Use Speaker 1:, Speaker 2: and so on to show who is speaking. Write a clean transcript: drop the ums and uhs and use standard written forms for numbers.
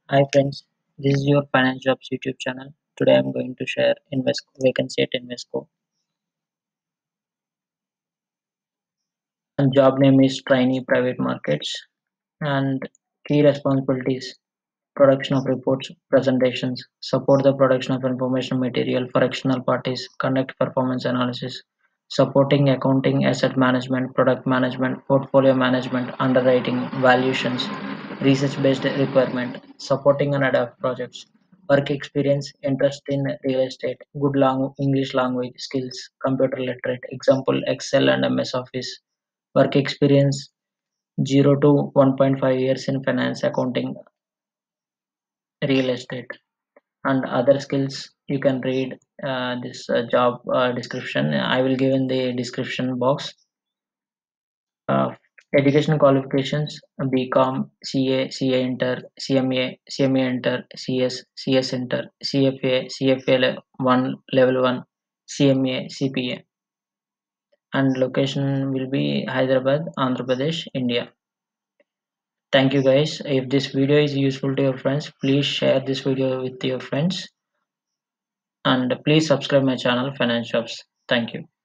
Speaker 1: Hi friends, this is your Finance Jobs YouTube channel. Today I'm going to share vacancy at Invesco. And job name is Trainee Private Markets and key responsibilities: production of reports, presentations, support the production of information material for external parties, conduct performance analysis, supporting accounting, asset management, product management, portfolio management, underwriting, valuations, research-based requirement, supporting and adapt projects, work experience, interest in real estate, good English language skills, computer literate, example Excel and MS Office, work experience 0 to 1.5 years in finance, accounting, real estate, and other skills. You can read this job description. I will give in the description box. uh, Education qualifications: BCom, CA Inter, CMA Inter, CS Inter, CFA 1 level 1, CMA CPA, and location will be Hyderabad, Andhra Pradesh, India. Thank you guys. If this video is useful to your friends, please share this video with your friends, and please subscribe my channel Finance Jobs. Thank you.